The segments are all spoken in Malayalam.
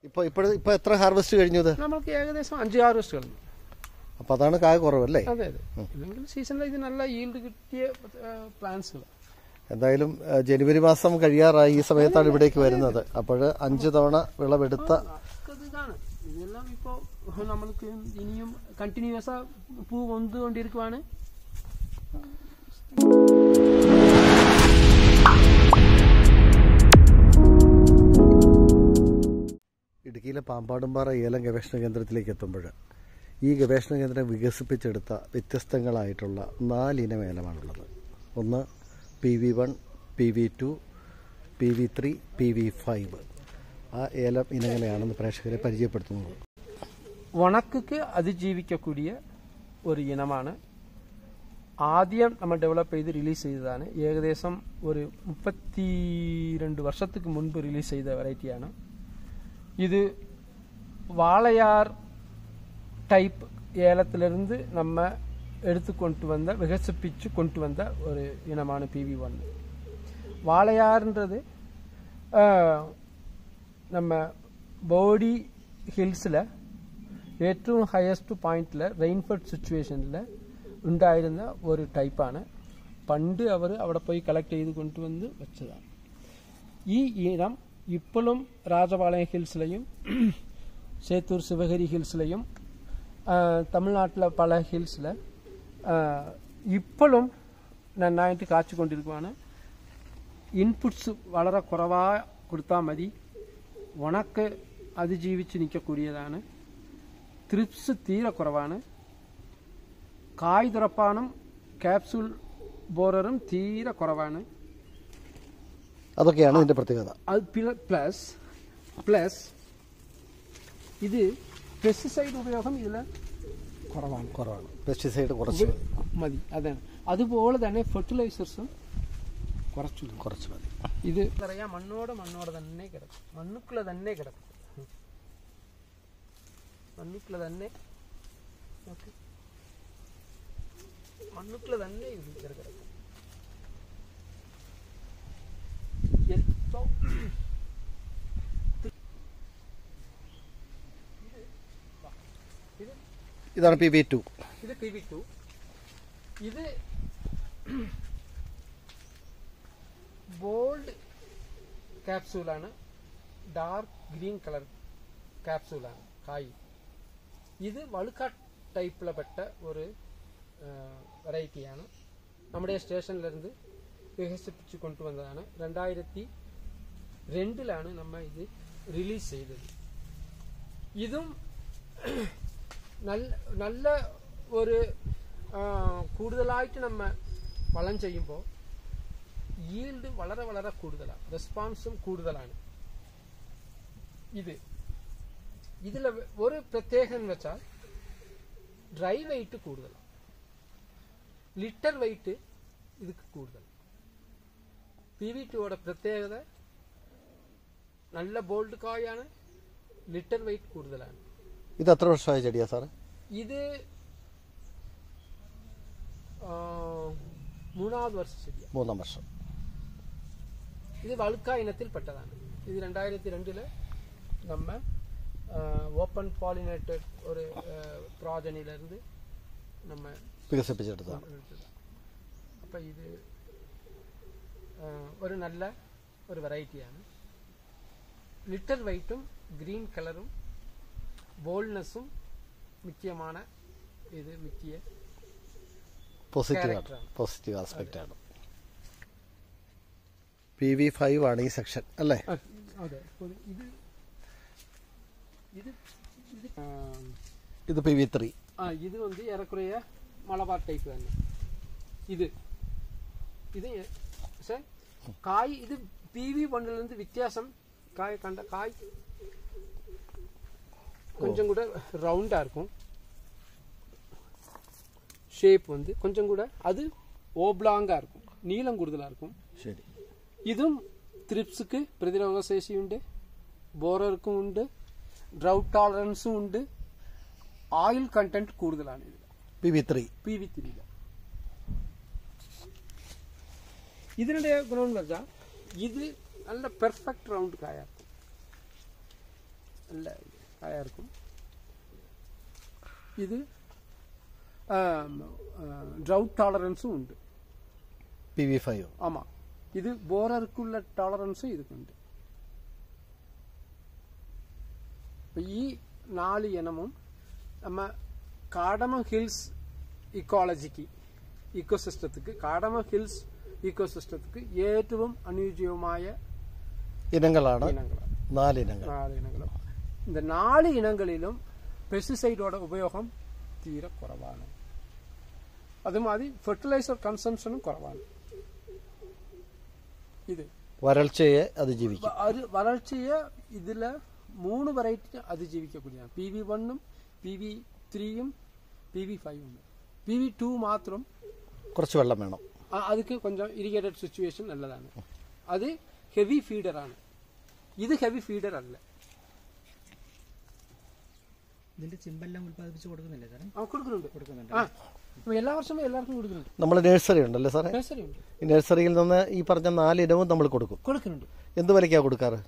ഇപ്പോൾ എത്ര ഹാർവെസ്റ്റ് കഴിഞ്ഞു? നമുക്ക് ഏകദേശം 5 ഹാർവെസ്റ്റ് കഴിഞ്ഞു. അപ്പോൾ അതാണ് കായ കുറവല്ലേ? അതെ അതെ. ഇല്ലെങ്കിൽ സീസണിൽ ഇത് നല്ല ഈൽഡ് കിട്ടിയ പ്ലാന്റ്സുകൾ. എന്തായാലും ജനുവരി മാസം കഴിയാറായി. ഈ സമയത്താണ് ഇവിടേക്ക് വരുന്നത്. അപ്പോൾ 5 തവണ വിളവെടുത്ത ഇതാണ്. ഇതെല്ലാം ഇപ്പോൾ നമ്മൾക്ക് ഇനിയും കണ്ടിന്യൂസ് പൂ വന്നുകൊണ്ടിരിക്കുവാണ്. ഇടുക്കിയിലെ പാമ്പാടുംപാറ ഏലം ഗവേഷണ കേന്ദ്രത്തിലേക്ക് എത്തുമ്പോൾ ഈ ഗവേഷണ കേന്ദ്രം വികസിപ്പിച്ചെടുത്ത വ്യത്യസ്തങ്ങളായിട്ടുള്ള 4 ഇനം ഏലമാണുള്ളത്. ഒന്ന് PV1, PV2, PV3, PV5. ആ ഏലം ഇനങ്ങളെയാണെന്ന് പ്രേക്ഷകരെ പരിചയപ്പെടുത്തുന്നത്. ഉണക്ക് അതിജീവിക്കக்கூடிய ഒരു ഇനമാണ്. ആദ്യം നമ്മൾ ഡെവലപ്പ് ചെയ്ത് റിലീസ് ചെയ്തതാണ്. ഏകദേശം ഒരു 32 വർഷத்துக்கு മുൻപ് റിലീസ് ചെയ്ത വെറൈറ്റിയാണ് ഇത്. വാളയാർ ടൈപ്പ് ഏലത്തിലിருந்து நம்ம எடுத்து கொண்டு வந்த விகசிப்பிச்சு கொண்டு வந்த ஒரு இனமான PV1. வாளையார்ன்றது நம்ம போடி ஹில்ஸில் ഏറ്റവും ഹയസ്റ്റ് പോയിന്റിൽ റെയിൻഫെഡ് സിറ്റുവേഷനിൽ ഉണ്ടായിരുന്ന ഒരു ടൈപ്പാണ്. പണ്ട് അവർ അവിടെ പോയി കളക്ട് ചെയ്ത് കൊണ്ടുവന്ന് വെച്ചതാണ്. ഈ ഇനം ഇപ്പോഴും രാജപാളയം ഹിൽസിലെയും ചേത്തൂർ ശിവഗിരി ഹിൽസിലെയും തമിഴ്നാട്ടിലെ പല ഹിൽസിൽ ഇപ്പോഴും നന്നായിട്ട് കാച്ചുകൊണ്ടിരിക്കുകയാണ്. ഇൻപുട്സ് വളരെ കുറവായി കൊടുത്താൽ മതി. ഉണക്ക് അതിജീവിച്ച് നിൽക്കக்கூடிയതാണ്. ത്രിപ്സ് തീരെ കുറവാണ്. കായ് തുറപ്പാനും ക്യാപ്സൂൾ ബോററും തീരെ കുറവാണ്. അതൊക്കെയാണ് ഇതിന്റെ പ്രത്യേകത. പ്ലസ് ഇത് പെസ്റ്റിസൈഡ് ഉപയോഗം ഇതിൽ കുറവാണ്. പെസ്റ്റിസൈഡ് കുറച്ച് മതി. അതാണ്. അതുപോലെ തന്നെ ഫെർട്ടിലൈസേഴ്സും കുറച്ച് മതി. ഇത് പറയാം മണ്ണോടെ തന്നെ കിടക്കും. മണ്ണുക്കുള്ള തന്നെ കിടക്കും. മണ്ണുക്കുള്ള തന്നെ ഇത് കിടക്കും. ഇതാണ് PV2. ഇത് PV2. ഇത് ബോൾഡ് ക്യാപ്സൂളാണ്. ഡാർക്ക് ഗ്രീൻ കളർ ക്യാപ്സൂളാണ് കായ്. ഇത് വളുക്ക ടൈപ്പിൽപ്പെട്ട ഒരു വെറൈറ്റിയാണ്. നമ്മുടെ സ്റ്റേഷനിലിருந்து വികസിപ്പിച്ച് കൊണ്ടുവന്നതാണ്. 2002 നമ്മൾ ഇത് റിലീസ് ചെയ്തത്. ഇതും നല്ല ഒരു കൂടുതലായിട്ട് നമ്മൾ വളം ചെയ്യുമ്പോൾ ഈൽഡ് വളരെ കൂടുതലാണ്. റെസ്പോൺസും കൂടുതലാണ്. ഇതിൽ ഒരു പ്രത്യേകത എന്ന് വെച്ചാൽ ഡ്രൈ വെയിറ്റ് കൂടുതലാണ്. ലിറ്റർ വെയിറ്റ് ഇത് കൂടുതൽ. PV2യുടെ പ്രത്യേകത നല്ല ബോൾഡ് കായാണ്. ലിറ്റർ വെയിറ്റ് കൂടുതലാണ്. ഇത് എത്ര വർഷമായ ചെടിയാ സാറ്? ഇത് 3ാമത് വർഷം ചെടിയാണ്. 3ാം വർഷം. ഇത് വളുക്ക ഇനത്തിൽപ്പെട്ടതാണ്. ഇത് 2002 നമ്മ ഓപ്പൺ പോളിനേറ്റഡ് ഒരു പ്രോജനിയിലിருந்து നമ്മ വികസിപ്പിച്ചെടുത്തതാണ്. അപ്പം ഇത് ഒരു നല്ല ഒരു വെറൈറ്റിയാണ്. ലിറ്റർ വെയിറ്റും ഗ്രീൻ കളറും ബോൾഡ്നെസ്സും മുഖ്യമാണ്. ഇത് മുഖ്യ പോസിറ്റീവ് ആസ്പെക്റ്റ് ആണ്. PV5 ആണ് ഈ സെക്ഷൻ അല്ലേ? അതെ. ഇത് PV3. ഇത് ഏറെക്കുറയ മലബാർ ടൈപ്പ് തന്നെ. ഇത് കായ് ഇത് PV1 വ്യത്യാസം. காய் கண்ட காய் கொஞ்சம் கூட ரவுண்டா இருக்கும். ஷேப் வந்து கொஞ்சம் கூட அது ஓப்லாங்கா இருக்கும். நீளம் கூடுதலா இருக்கும். சரி. இதும் த்ரிப்ஸ்க்கு பிரதிரோத சேஷி உண்டு. போரருக்கும் உண்டு. ட்ரவுட் டாலரன்ஸும் உண்டு. ஆயில் கண்டென்ட் கூடுதலான இது. PV3 ഇതിന്റെ ഗുണം എന്ന് വെച്ചാൽ ഇത് നല്ല പെർഫെക്റ്റ് റൗണ്ട് കായ. നല്ല കായായിരിക്കും. ഇത് ഡ്രൗട്ട് ടോളറൻസും ഉണ്ട്. PV5. ஆமா, இது போரருக்குள்ள டாலரன்ஸும் இதுக்குண்டு. ഈ 4 ഇനമും നമ്മ കാടമം ഹിൽസ് ഇക്കോസിസ്റ്റത്തിക്ക് കാടമം ഹിൽസ് ഇക്കോസിസ്റ്റത്തിക്ക് ഏറ്റവും അനുയോജ്യമായ ഇനങ്ങളാണ് 4 ഇനങ്ങൾ. இந்த 4 ഇനങ്ങളിലും പെസ്റ്റിസൈഡോടെ ഉപയോഗം തീരെ കുറവാണ്. അതുമാതിരി ഫെർട്ടിലൈസർ കൺസംഷനും കുറവാണ്. ഇത് വരൾച്ചയെ അതിജീവിക്കും. വരൾച്ചയെ ഇതില് 3 വെറൈറ്റി അതിജീവിക്കக்கூடிയതാണ്. PV1ഉം PV3ഉം PV5ഉം. PV2 മാത്രം കുറച്ച് വെള്ളം വേണം. அதுக்கு கொஞ்சம் ഇറിഗേറ്റഡ് സിറ്റുവേഷൻ നല്ലതാണ്. അത് ഹെവി ഫീഡർ ആണ്. ഇത് ഹെവി ഫീഡർ അല്ല. ഇതിന്റെ ചിമ്പെല്ലാം ഉൽപ്പാദിപ്പിച്ച് കൊടുക്കുന്നില്ലേ സാറേ? കൊടുക്കുന്നുണ്ട്. എല്ലാ വർഷവും എല്ലാവർക്കും കൊടുക്കുന്നുണ്ട്. നമ്മൾ നഴ്സറി ഉണ്ടല്ലേ സാറേ? നഴ്സറി ഉണ്ട്. ഈ നഴ്സറിയിൽ നിന്ന് ഈ പറഞ്ഞ 4 ഇനവും നമ്മൾ കൊടുക്കുന്നുണ്ട്. എന്ത് വിലയ്ക്കാണ് കൊടുക്കാറ്?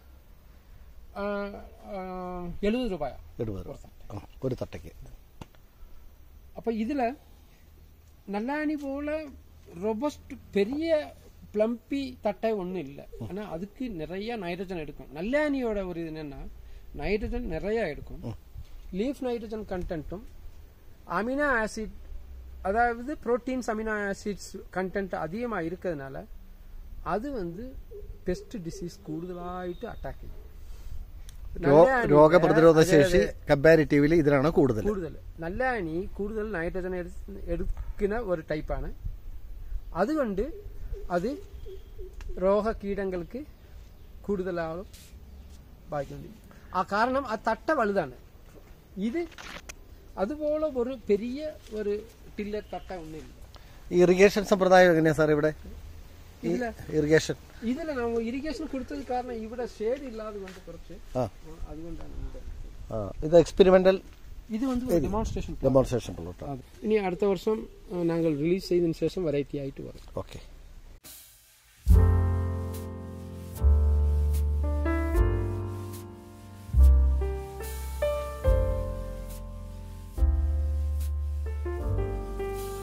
70 രൂപ. 70 രൂപ ഒരു തട്ടയ്ക്ക്. அப்போ இதுல நல்லாணி போல ரொபஸ்ட் பெரிய பிளம்பி தட்டை ஒன்றும் இல்லை. ஆனால் அதுக்கு நிறைய நைட்ரஜன் எடுக்கும். நல்லாணியோட ஒரு இது என்னன்னா நைட்ரஜன் நிறைய எடுக்கும். லீஃப் நைட்ரஜன் கண்டென்ட்டும் அமினோ ஆசிட், அதாவது புரோட்டீன்ஸ் அமினோ ஆசிட்ஸ் கண்டென்ட் அதிகமாக இருக்கிறதுனால அது வந்து பெஸ்ட் டிசீஸ் கூடுதலாயிட்டு அட்டாக் ചെയ്യും. രോഗപ്രതിരോധ ശേഷി കമ്പാരിറ്റീവ്ലി ഇതിനാണ് കൂടുതൽ. നല്ലാണി കൂടുതൽ നൈട്രജൻ എടുക്കുന്ന ഒരു ടൈപ്പാണ്. അതുകൊണ്ട് അത് രോഗകീടങ്ങൾക്ക് കൂടുതലാളും ബാധിക്കുന്നുണ്ട്. ആ കാരണം ആ തട്ട വലുതാണ്. ഇത് അതുപോലെ ഒരു പെരിയ ഒരു ടില്ലർ തട്ട ഒന്നുമില്ല. ഇറിഗേഷൻ സമ്പ്രദായം എങ്ങനെയാ സാർ ഇവിടെ? ഇറിഗേഷൻ ഇതിൽ നമ്മൾ ഇറിഗേഷൻ കൊടുത്തത് കാരണം ഇവിടെ ഷേഡ് ഇല്ലാതെ കൊണ്ട് കുറച്ച് അതുകൊണ്ടാണ് ഇത് എക്സ്പെരിമെന്റൽ. ഇത് வந்து ഡെമോൺസ്ട്രേഷൻ പ്ലോട്ട്. ഇനി അടുത്ത വർഷം ഞങ്ങൾ റിലീസ് ചെയ്തതിനു ശേഷം വെറൈറ്റി ആയിട്ട് വരും. ഓക്കെ.